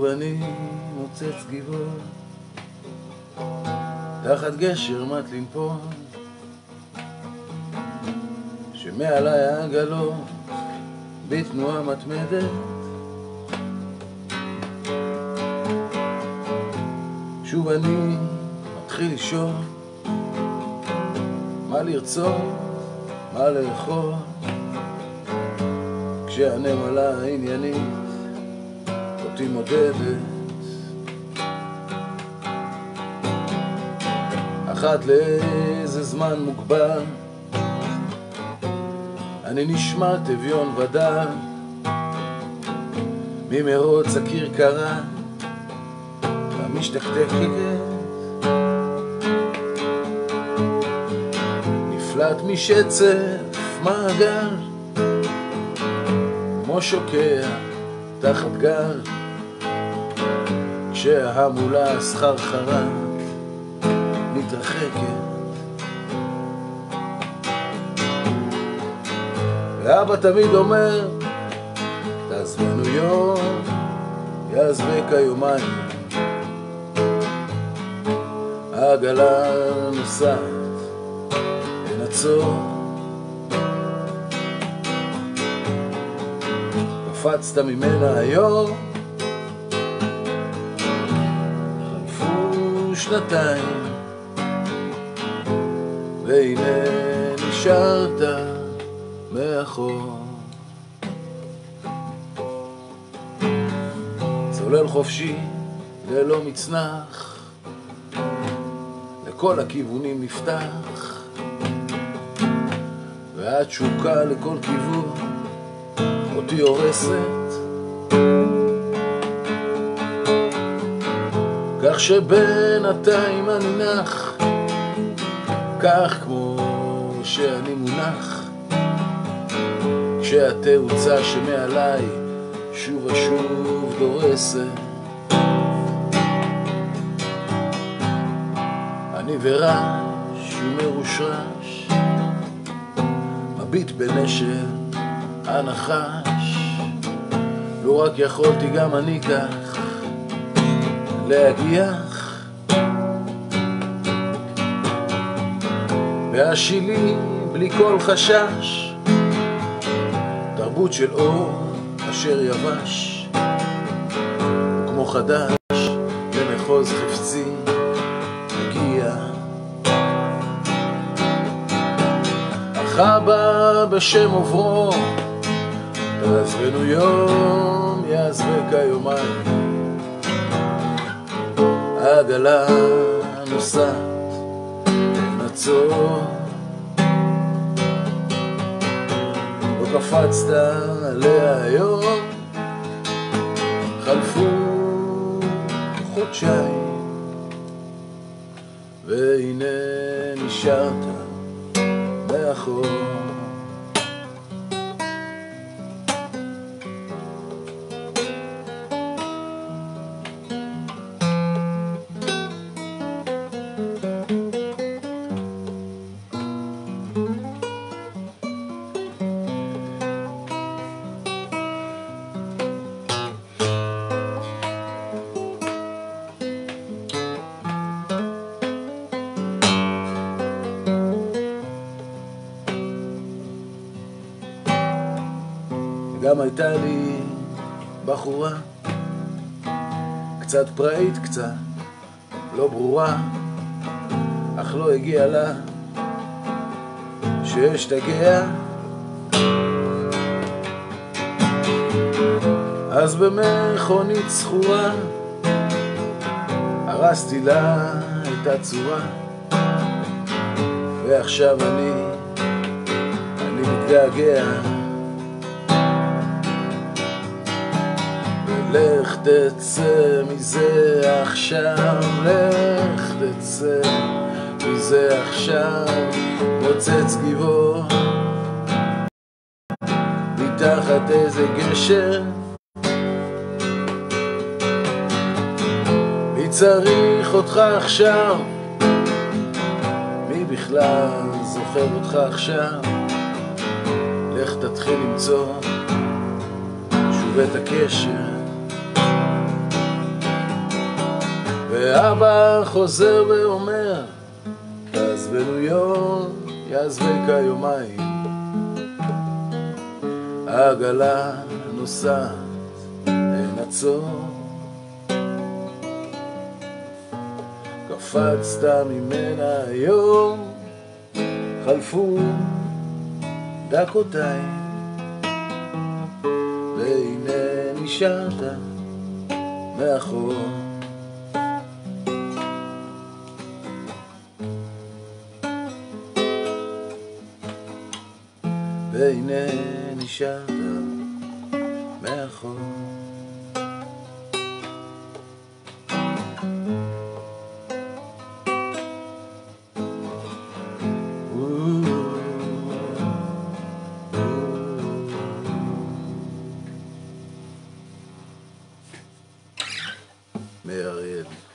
שוב אני מוצץ גיבור תחת גשר מת לנפול שמעלי העגלות בתנועה מתמדת שוב אני מתחיל לשאול מה לרצות, מה לאכול כשהנמלה העניינית אותי מודדת אחת לאיזה זמן מוגבל אני נשמע תביון ודל ממרוץ הכרכרה המשתקתקת נפלט משצף מעגל כמו שוקע תחת גל כשההמולה הסחרחרה מתרחקת ואבא תמיד אומר תעזבנו יום יעזבק היומיים העגלה נוסעת אין עצור קפצת ממנה היום חלפו שנתיים והנה נשארת מאחור צולל חופשי ללא מצנח לכל הכיוונים נפתח והתשוקה לכל כיוון אותי הורסת כך שבינתיים אני נח כך כמו שאני מונח כשהתאוצה שמעליי שוב ושוב דורסת אני ורש ומרושרש מביט בנשר הנחש לא רק יכולתי גם אני כך להגיח והשילי בלי כל חשש תרבות של אור אשר יבש וכמו חדש למחוז חפצי מגיע אך אבא בשם עוברו תעזבנו יום יעזבק היומיים העגלה נוסעת נעצור לא קפצת עליה היום חלפו חודשיים והנה נשארת מאחור גם הייתה לי בחורה קצת פראית קצת לא ברורה אך לא הגיע לה שאשתגע אז במכונית סחורה הרסתי לה את הצורה ועכשיו אני מתגעגע לך תצא מזה עכשיו, לך תצא מזה עכשיו, מוצץ גיבור מתחת איזה גשר מי צריך אותך עכשיו? מי בכלל זוכר אותך עכשיו? לך תתחיל למצוא שוב את הקשר ואבא חוזר ואומר, תעזבנו יום, יעזבק יומיים. העגלה נוסעת, אין עצור. קפצת ממנה היום, חלפו דקותיים, והנה נשארת מאחור. והנה נשארת מאחור. מאיר אריאל.